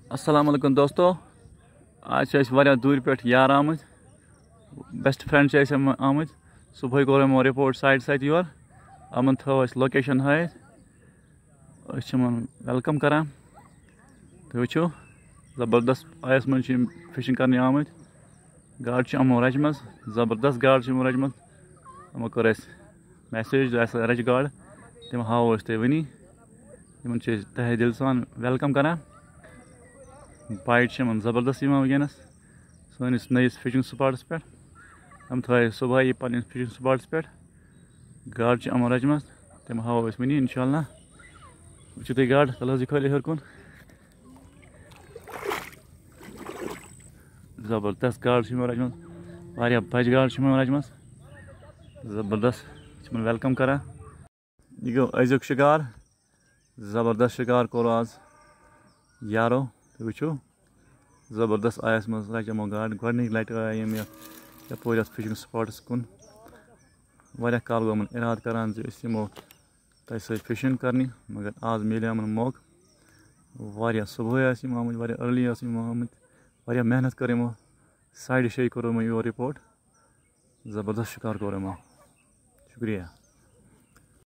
السلام علیکم دوستو آج واریاہ دور پہ یار آمت بیسٹ فرینڈ آمت صبح کور ہمو رپورٹ سائڈ سائد یور یمن تھو اس لوکیشن ہائت ویلکم کران تھی وچو زبردست آیس من فشنگ کرنے آمت گاڑ ہمو رچم زبردست گاڑ ہمو رچم ہمو کر میسیج رچ گاڑ تم ہاو تھی ونی ان تہ دل سان ویلکم کران بائٹ زبردست ونکس سنس نئیس فشنگ سپاٹس پہ ہم تھے صبح پن فشنگ سپاٹس پہ گاڑ ہمو رچم تم ہاو ونی انشاء اللہ وچو تھی گاڑ تل حظ یہ کھلے ہر کن زبردست گاڑ ہمو رچم واریاہ بج گاڑ ہمو رچم زبردست ویلکم کران یہ گو ازیک شکار زبردست شکار کور آز یارو تھی وچو زبردست آیس مز رچ یمو گاڑ گۄڈنِچ لٹہِ آیہِ یِم یپٲرۍ یتھ فشنگ سپاٹس کُن واریاہ کال گوٚو یِمن اراد کران زِ أسۍ یِمو تۄہہِ سۭتۍ فشنگ کرنہِ مگر آز میلیو یِمن موقعہٕ واریاہ صبحٲے ٲسۍ یِم آمٕتۍ واریاہ أرلی ٲسۍ یِم آمٕتۍ واریاہ محنت کٔر یِمو ساڑِ 6 کوٚر یِمو یور رپورٹ زبردست شکار کوٚر یِمو شُکریہ